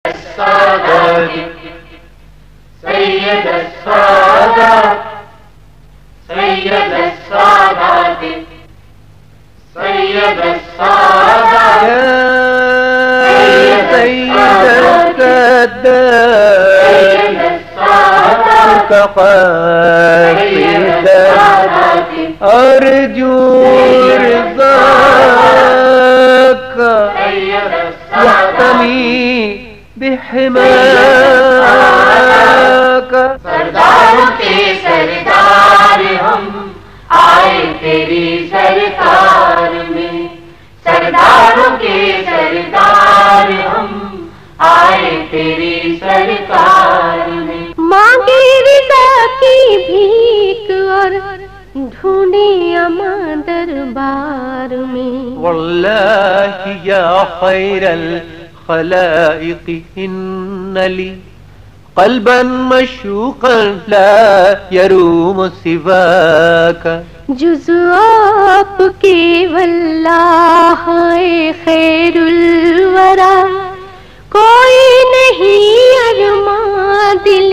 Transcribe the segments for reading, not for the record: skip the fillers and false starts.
السادات سید السادات سید السادات سید السادات يا سيد السادات قاصدا أرجو رضاك واحتمي بحماك. سرداروں کے سردار ہم آئے تیری سرکار میں، سرداروں کے سردار ہم آئے تیری سرکار میں. مانگے رضا کی بھیک اور ڈھونڈے امان دربار میں. والله يا خير الخلائق إن لي قلبا مشوقا لا يروم سواك. جز آپ کے واللہ خیر الورا کوئی نہیں ارماں دل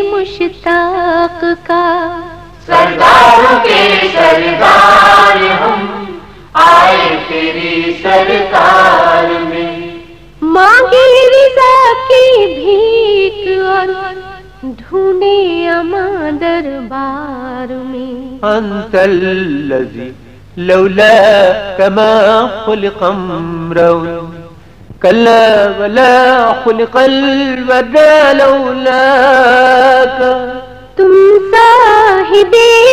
مشتاق کا. سرداروں کے سردار ہم آئے تیری سرکار میں. مانگے رضا کی بھیک اور ڈھونڈے امان دربار میں. أنت الذي لولاك ما خلق امرؤ كلا ولا خلق الودى لولاك. تم صاحب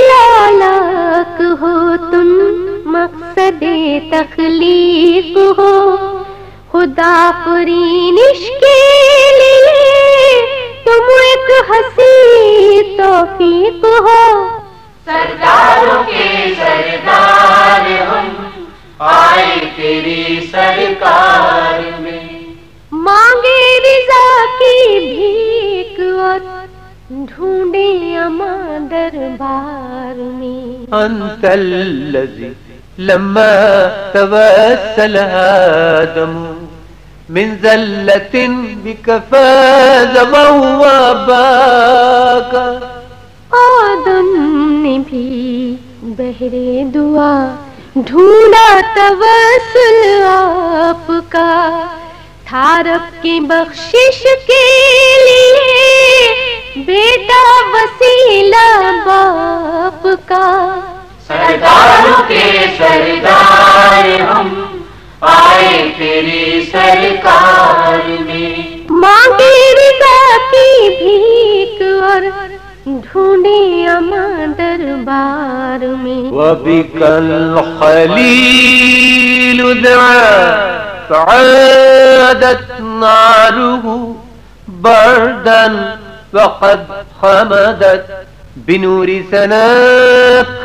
لالاک ہو، تم مقصد تخلیق ہو، خدا پرینش کے لیے تم ایک ہنسی توفیق ہو. سرداروں کے سردار ہم آئے تیری سرکار میں. مانگے رضا کی بھیک اور ڈھونڈے امان دربار میں. أنت الذي لما توسل آدم من زلة بك فاز واباك. آدم نے بھی بہرے دعا ڈھونڈا توسل آپ کا، تھا رب کی بخشش کے لیے بیٹا وسیلہ باپ کا. سرداروں کے سردار ہم آئے تیری سرکار میں. مانگے رضا کی بھیک اور ڈھونڈے امان دربار میں. وبك الخليل دعا فعادت ناره بردا وقد خمدت بنور ثناك.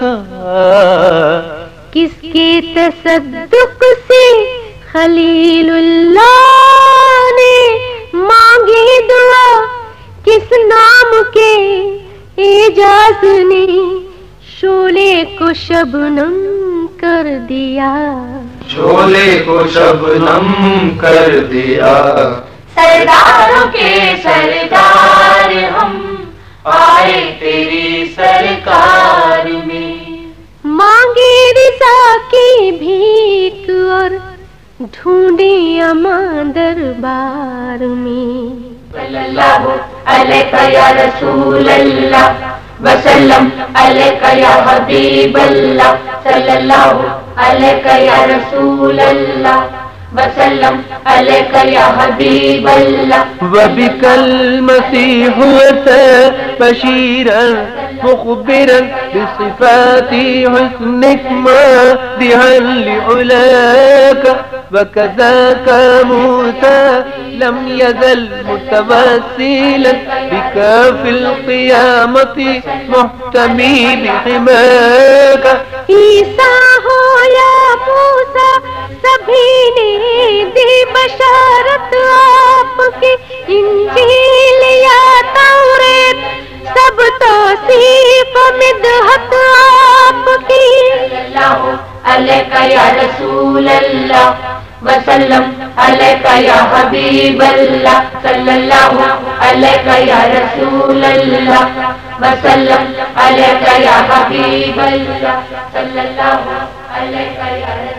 کس کے تصدق سے خلیل اللہ نے مانگی دعا، کس نام کے اعجاز نے شعلے کو شبنم کر دیا. شعلے کو شبنم کر دیا. سرداروں کے سردار ہم آئے تیری سرکار میں. مانگے رضا کی بھیک اور ڈھونڈے امان دربار میں. صلی اللہ علیہ یا رسول اللہ وسلم علیہ یا حبیب اللہ. صلی اللہ علیہ یا رسول اللہ وسلم علیہ یا حبیب اللہ. وبك المسيح أتى بشيرا مخبرا بصفات حسنك مادحا لعلاك. وكذاك موسى لم يزل متوسلا بك في القيامة محتمي بحماك. عیسیٰ ہو یا موسیٰ سبھی نے دی بشارت آپ کی. انجیل یا توریت سب توصیف مدحت آپ کی. صلی اللہ علیہ یا رسول اللہ وسلم علیکہ یا حبیب اللہ صلی اللہ علیکہ یا رسول اللہ وسلم علیکہ یا حبیب اللہ صلی اللہ علیکہ یا رسول اللہ